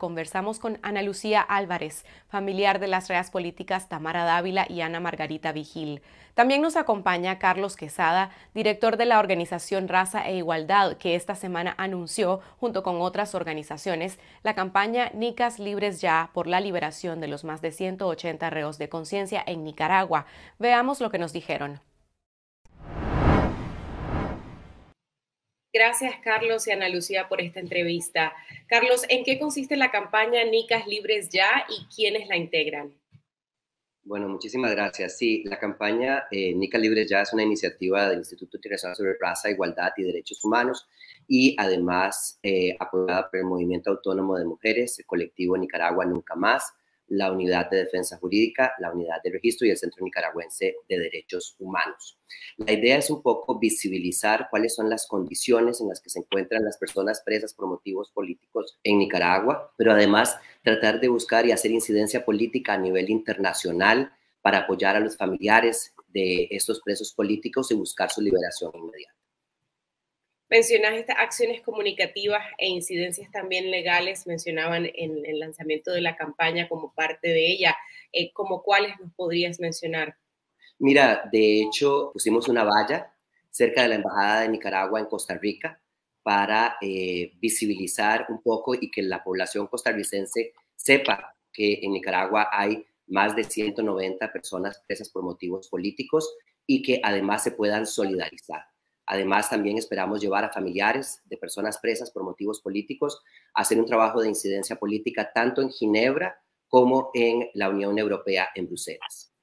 conversamos con Ana Lucía Álvarez, familiar de las reas políticas Tamara Dávila y Ana Margarita Vigil. También nos acompaña Carlos Quesada, director de la organización Raza e Igualdad, que esta semana anunció, junto con otras organizaciones, la campaña Nicas Libres Ya por la liberación de los más de 180 reos de conciencia en Nicaragua. Veamos lo que nos dijeron. Gracias, Carlos y Ana Lucía, por esta entrevista. Carlos, ¿en qué consiste la campaña Nicas Libres Ya y quiénes la integran? Bueno, muchísimas gracias. Sí, la campaña Nicas Libres Ya es una iniciativa del Instituto Internacional sobre Raza, Igualdad y Derechos Humanos y además apoyada por el Movimiento Autónomo de Mujeres, el colectivo Nicaragua Nunca Más, la Unidad de Defensa Jurídica, la Unidad de Registro y el Centro Nicaragüense de Derechos Humanos. La idea es un poco visibilizar cuáles son las condiciones en las que se encuentran las personas presas por motivos políticos en Nicaragua, pero además tratar de buscar y hacer incidencia política a nivel internacional para apoyar a los familiares de estos presos políticos y buscar su liberación inmediata. Mencionas estas acciones comunicativas e incidencias también legales, mencionaban en el lanzamiento de la campaña como parte de ella. ¿Cómo cuáles nos podrías mencionar? Mira, de hecho, pusimos una valla cerca de la Embajada de Nicaragua en Costa Rica para visibilizar un poco y que la población costarricense sepa que en Nicaragua hay más de 190 personas presas por motivos políticos y que además se puedan solidarizar. Además, también esperamos llevar a familiares de personas presas por motivos políticos a hacer un trabajo de incidencia política tanto en Ginebra como en la Unión Europea en Bruselas.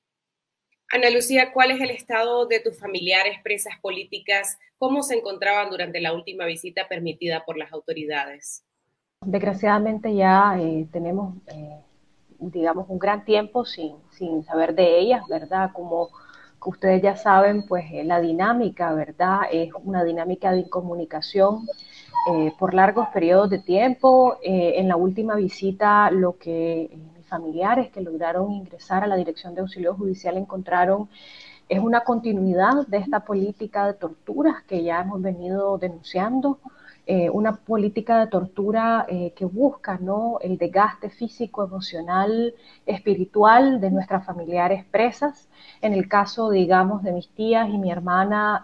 Ana Lucía, ¿cuál es el estado de tus familiares presas políticas? ¿Cómo se encontraban durante la última visita permitida por las autoridades? Desgraciadamente ya tenemos, digamos, un gran tiempo sin saber de ellas, ¿verdad? Como ustedes ya saben, pues la dinámica, ¿verdad? Es una dinámica de incomunicación por largos periodos de tiempo. En la última visita, lo que mis familiares que lograron ingresar a la Dirección de Auxilio Judicial encontraron es una continuidad de esta política de torturas que ya hemos venido denunciando. Una política de tortura que busca, ¿no?, el desgaste físico, emocional, espiritual de nuestras familiares presas. En el caso, digamos, de mis tías y mi hermana,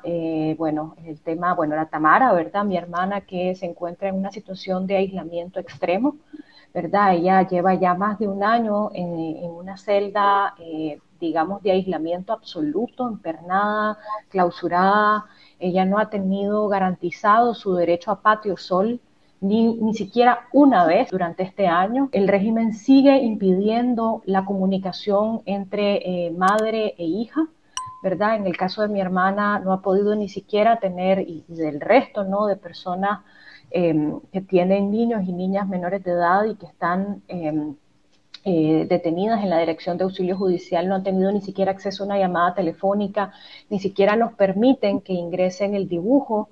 el tema, la Tamara, ¿verdad? Mi hermana que se encuentra en una situación de aislamiento extremo, ¿verdad? Ella lleva ya más de un año en una celda, digamos, de aislamiento absoluto, empernada, clausurada. Ella no ha tenido garantizado su derecho a patio sol ni siquiera una vez durante este año. El régimen sigue impidiendo la comunicación entre madre e hija, ¿verdad? En el caso de mi hermana no ha podido ni siquiera tener, y del resto, ¿no?, de personas que tienen niños y niñas menores de edad y que están detenidas en la Dirección de Auxilio Judicial, no han tenido ni siquiera acceso a una llamada telefónica, ni siquiera nos permiten que ingresen el dibujo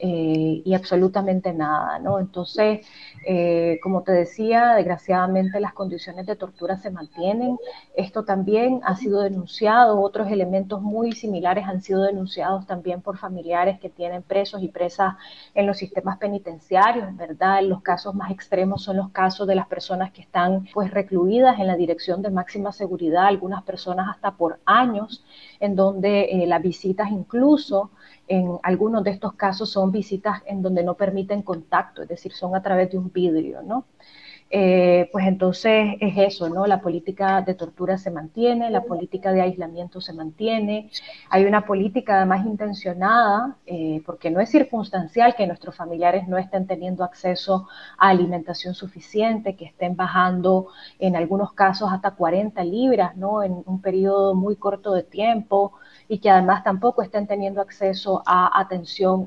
y absolutamente nada, ¿no? Entonces, como te decía, desgraciadamente las condiciones de tortura se mantienen. Esto también ha sido denunciado, otros elementos muy similares han sido denunciados también por familiares que tienen presos y presas en los sistemas penitenciarios, ¿verdad? Los casos más extremos son los casos de las personas que están pues recluidas en la Dirección de Máxima Seguridad, algunas personas hasta por años, en donde las visitas incluso en algunos de estos casos son visitas en donde no permiten contacto, es decir, son a través de un vidrio, ¿no? Pues entonces es eso, ¿no? La política de tortura se mantiene, la política de aislamiento se mantiene, hay una política además intencionada, porque no es circunstancial que nuestros familiares no estén teniendo acceso a alimentación suficiente, que estén bajando en algunos casos hasta 40 libras, ¿no?, en un periodo muy corto de tiempo, y que además tampoco estén teniendo acceso a atención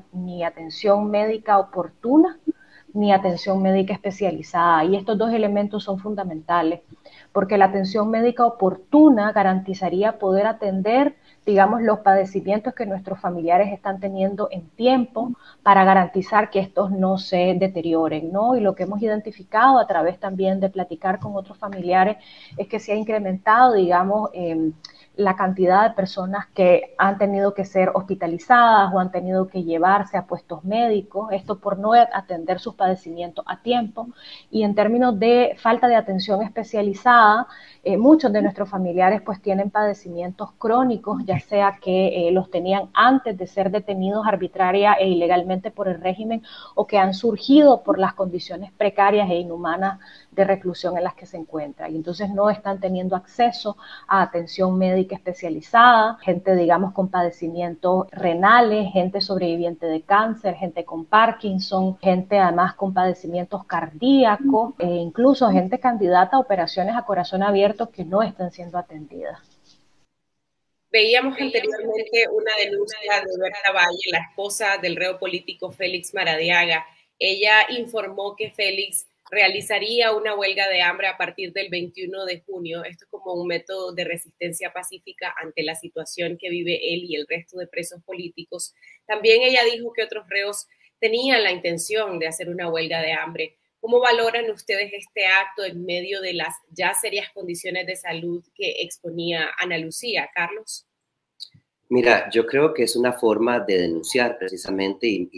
médica oportuna, ni atención médica especializada. Y estos dos elementos son fundamentales, porque la atención médica oportuna garantizaría poder atender, digamos, los padecimientos que nuestros familiares están teniendo en tiempo para garantizar que estos no se deterioren, ¿no? Y lo que hemos identificado a través también de platicar con otros familiares es que se ha incrementado, digamos, la cantidad de personas que han tenido que ser hospitalizadas o han tenido que llevarse a puestos médicos, esto por no atender sus padecimientos a tiempo. Y en términos de falta de atención especializada, muchos de nuestros familiares pues tienen padecimientos crónicos, ya sea que los tenían antes de ser detenidos arbitraria e ilegalmente por el régimen, o que han surgido por las condiciones precarias e inhumanas de reclusión en las que se encuentran. Y entonces no están teniendo acceso a atención médica especializada, gente, digamos, con padecimientos renales, gente sobreviviente de cáncer, gente con Parkinson, gente además con padecimientos cardíacos, e incluso gente candidata a operaciones a corazón abierto que no están siendo atendidas. Veíamos anteriormente una denuncia de Berta Valle, la esposa del reo político Félix Maradiaga. Ella informó que Félix realizaría una huelga de hambre a partir del 21 de junio. Esto como un método de resistencia pacífica ante la situación que vive él y el resto de presos políticos. También ella dijo que otros reos tenían la intención de hacer una huelga de hambre. ¿Cómo valoran ustedes este acto en medio de las ya serias condiciones de salud que exponía Ana Lucía? Carlos. Mira, yo creo que es una forma de denunciar precisamente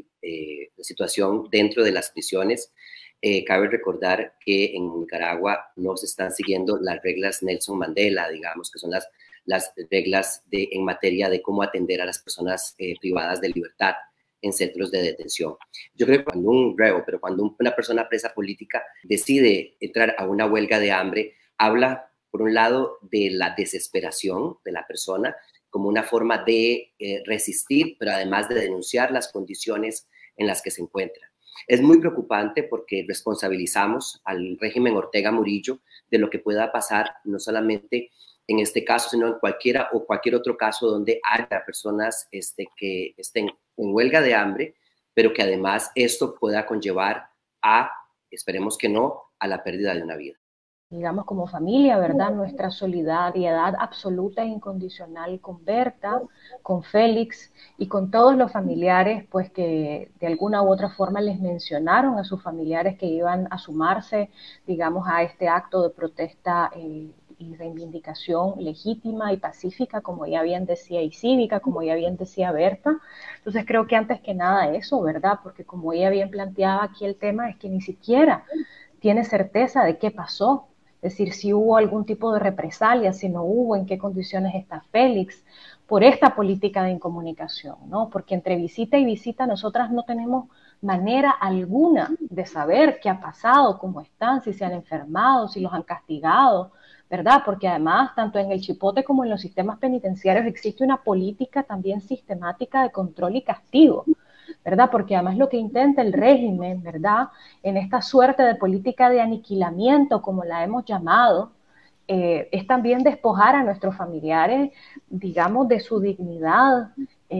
la situación dentro de las prisiones. Cabe recordar que en Nicaragua no se están siguiendo las reglas Nelson Mandela, digamos, que son las reglas en materia de cómo atender a las personas privadas de libertad en centros de detención. Yo creo que cuando un reo, pero cuando una persona presa política decide entrar a una huelga de hambre, habla, por un lado, de la desesperación de la persona como una forma de resistir, pero además de denunciar las condiciones en las que se encuentra. Es muy preocupante porque responsabilizamos al régimen Ortega Murillo de lo que pueda pasar, no solamente en este caso, sino en cualquier otro caso donde haya personas que estén en huelga de hambre, pero que además esto pueda conllevar a, esperemos que no, a la pérdida de una vida. Digamos, como familia, ¿verdad? Nuestra solidaridad absoluta e incondicional con Berta, con Félix y con todos los familiares, pues que de alguna u otra forma les mencionaron a sus familiares que iban a sumarse, digamos, a este acto de protesta y reivindicación legítima y pacífica, como ya bien decía, y cívica, como ya bien decía Berta. Entonces creo que antes que nada eso, ¿verdad? Porque como ella bien planteaba aquí, el tema es que ni siquiera tiene certeza de qué pasó. Es decir, si hubo algún tipo de represalia, si no hubo, en qué condiciones está Félix, por esta política de incomunicación, ¿no? Porque entre visita y visita nosotras no tenemos manera alguna de saber qué ha pasado, cómo están, si se han enfermado, si los han castigado, ¿verdad? Porque además, tanto en el Chipote como en los sistemas penitenciarios existe una política también sistemática de control y castigo, ¿verdad? Porque además lo que intenta el régimen, ¿verdad? En esta suerte de política de aniquilamiento, como la hemos llamado, es también despojar a nuestros familiares, digamos, de su dignidad,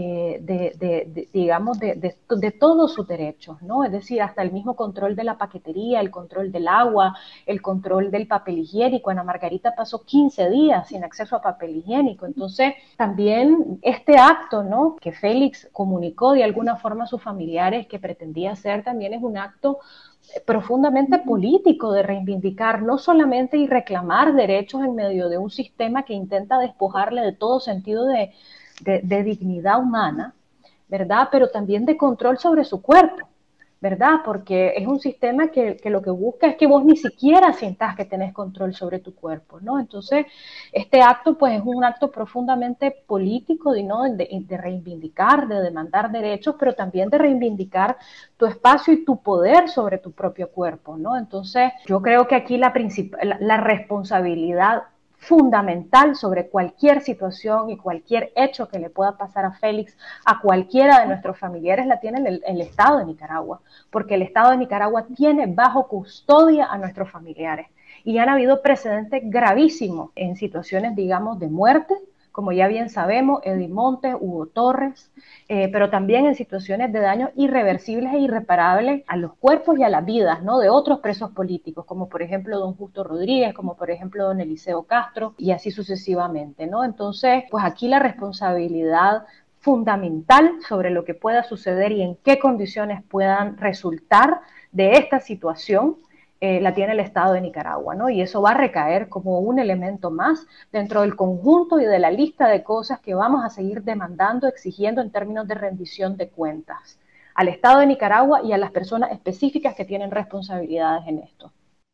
digamos, de todos sus derechos, ¿no? Es decir, hasta el mismo control de la paquetería, el control del agua, el control del papel higiénico. Ana Margarita pasó 15 días sin acceso a papel higiénico. Entonces, también este acto, ¿no?, que Félix comunicó de alguna forma a sus familiares que pretendía hacer, también es un acto profundamente político de reivindicar no solamente y reclamar derechos en medio de un sistema que intenta despojarle de todo sentido de dignidad humana, ¿verdad? Pero también de control sobre su cuerpo, ¿verdad? Porque es un sistema que lo que busca es que vos ni siquiera sientas que tenés control sobre tu cuerpo, ¿no? Entonces, este acto, pues, es un acto profundamente político, ¿no?, de reivindicar, de demandar derechos, pero también de reivindicar tu espacio y tu poder sobre tu propio cuerpo, ¿no? Entonces, yo creo que aquí la responsabilidad fundamental sobre cualquier situación y cualquier hecho que le pueda pasar a Félix, a cualquiera de nuestros familiares, la tiene el Estado de Nicaragua, porque el Estado de Nicaragua tiene bajo custodia a nuestros familiares. Y han habido precedentes gravísimos en situaciones, digamos, de muerte, como ya bien sabemos, Eddy Montes, Hugo Torres, pero también en situaciones de daños irreversibles e irreparables a los cuerpos y a las vidas, ¿no?, de otros presos políticos, como por ejemplo don Justo Rodríguez, como por ejemplo don Eliseo Castro, y así sucesivamente, ¿no? Entonces, pues aquí la responsabilidad fundamental sobre lo que pueda suceder y en qué condiciones puedan resultar de esta situación la tiene el Estado de Nicaragua, ¿no? Y eso va a recaer como un elemento más dentro del conjunto y de la lista de cosas que vamos a seguir demandando, exigiendo en términos de rendición de cuentas al Estado de Nicaragua y a las personas específicas que tienen responsabilidades en esto.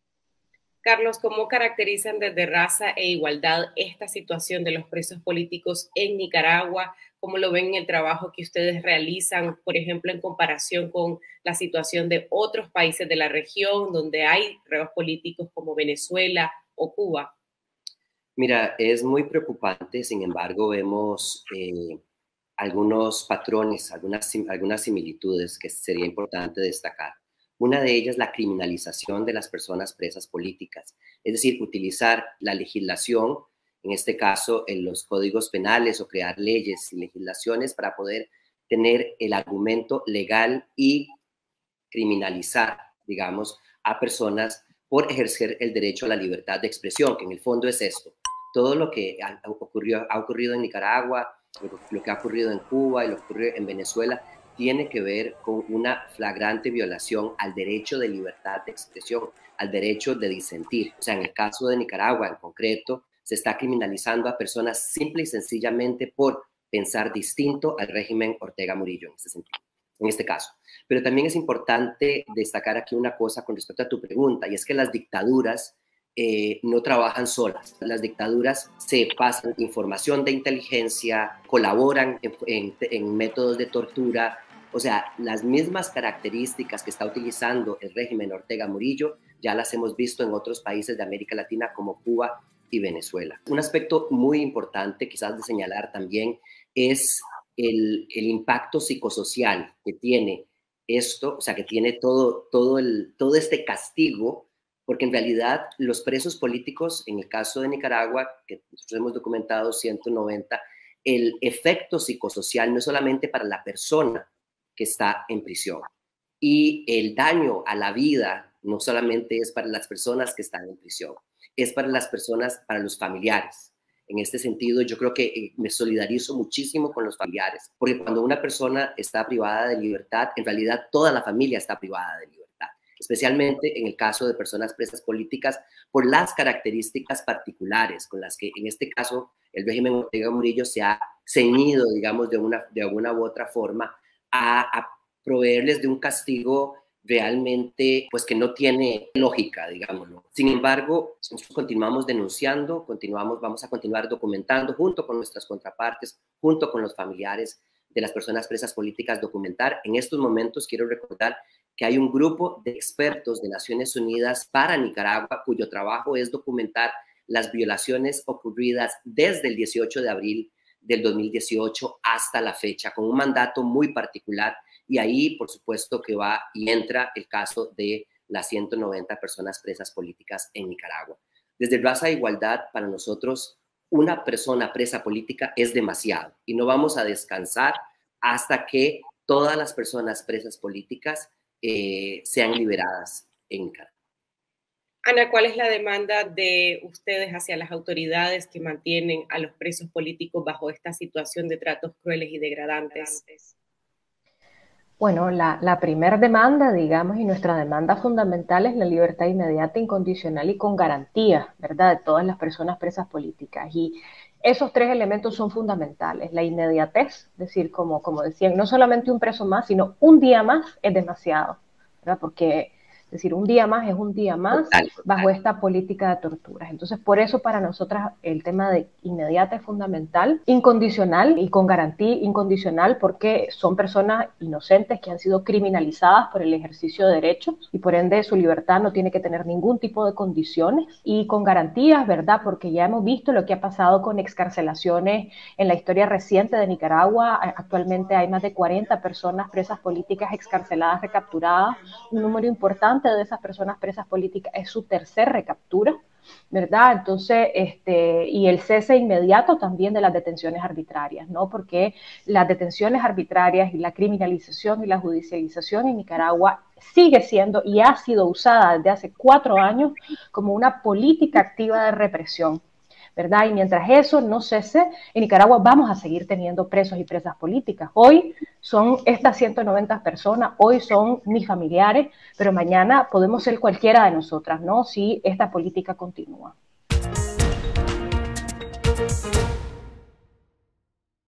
Carlos, ¿cómo caracterizan desde Raza e Igualdad esta situación de los presos políticos en Nicaragua? ¿Cómo lo ven en el trabajo que ustedes realizan, por ejemplo, en comparación con la situación de otros países de la región donde hay reos políticos como Venezuela o Cuba? Mira, es muy preocupante, sin embargo, vemos algunos patrones, algunas similitudes que sería importante destacar. Una de ellas, la criminalización de las personas presas políticas, es decir, utilizar la legislación, en este caso en los códigos penales, o crear leyes y legislaciones para poder tener el argumento legal y criminalizar, digamos, a personas por ejercer el derecho a la libertad de expresión, que en el fondo es esto. Todo lo que ha ocurrido en Nicaragua, lo que ha ocurrido en Cuba y lo que ocurrió en Venezuela, tiene que ver con una flagrante violación al derecho de libertad de expresión, al derecho de disentir. O sea, en el caso de Nicaragua en concreto, se está criminalizando a personas simple y sencillamente por pensar distinto al régimen Ortega Murillo en este sentido, en este caso. Pero también es importante destacar aquí una cosa con respecto a tu pregunta, y es que las dictaduras no trabajan solas. Las dictaduras se pasan información de inteligencia, colaboran en métodos de tortura. O sea, las mismas características que está utilizando el régimen Ortega Murillo ya las hemos visto en otros países de América Latina como Cuba y Venezuela. Un aspecto muy importante quizás de señalar también es el impacto psicosocial que tiene esto, o sea, que tiene todo este castigo, porque en realidad los presos políticos, en el caso de Nicaragua, que nosotros hemos documentado 190, el efecto psicosocial no es solamente para la persona que está en prisión, y el daño a la vida no solamente es para las personas que están en prisión, es para las personas, para los familiares. En este sentido, yo creo que me solidarizo muchísimo con los familiares, porque cuando una persona está privada de libertad, en realidad toda la familia está privada de libertad, especialmente en el caso de personas presas políticas, por las características particulares con las que en este caso el régimen Ortega Murillo se ha ceñido, digamos, de alguna u otra forma a proveerles de un castigo realmente, pues, que no tiene lógica, digámoslo. Sin embargo, nosotros continuamos denunciando, vamos a continuar documentando junto con nuestras contrapartes, junto con los familiares de las personas presas políticas, documentar. En estos momentos quiero recordar que hay un grupo de expertos de Naciones Unidas para Nicaragua, cuyo trabajo es documentar las violaciones ocurridas desde el 18 de abril del 2018 hasta la fecha, con un mandato muy particular. Y ahí, por supuesto, que va y entra el caso de las 190 personas presas políticas en Nicaragua. Desde Raza e Igualdad, para nosotros, una persona presa política es demasiado y no vamos a descansar hasta que todas las personas presas políticas sean liberadas en Nicaragua. Ana, ¿cuál es la demanda de ustedes hacia las autoridades que mantienen a los presos políticos bajo esta situación de tratos crueles y degradantes? Bueno, la primera demanda, digamos, y nuestra demanda fundamental es la libertad inmediata, incondicional y con garantía, ¿verdad?, de todas las personas presas políticas. Y esos tres elementos son fundamentales. La inmediatez, es decir, como decían, no solamente un preso más, sino un día más es demasiado, ¿verdad? Porque, es decir, un día más es un día más bajo esta política de torturas. Entonces, por eso para nosotras el tema de inmediata es fundamental, incondicional y con garantía incondicional, porque son personas inocentes que han sido criminalizadas por el ejercicio de derechos y por ende su libertad no tiene que tener ningún tipo de condiciones, y con garantías, ¿verdad? Porque ya hemos visto lo que ha pasado con excarcelaciones en la historia reciente de Nicaragua. Actualmente hay más de 40 personas presas políticas excarceladas, recapturadas, un número importante de esas personas presas políticas es su tercer recaptura, ¿verdad? Entonces, y el cese inmediato también de las detenciones arbitrarias, ¿no? Porque las detenciones arbitrarias y la criminalización y la judicialización en Nicaragua sigue siendo y ha sido usada desde hace 4 años como una política activa de represión, ¿verdad? Y mientras eso no cese, en Nicaragua vamos a seguir teniendo presos y presas políticas. Hoy son estas 190 personas, hoy son mis familiares, pero mañana podemos ser cualquiera de nosotras, ¿no? Si esta política continúa.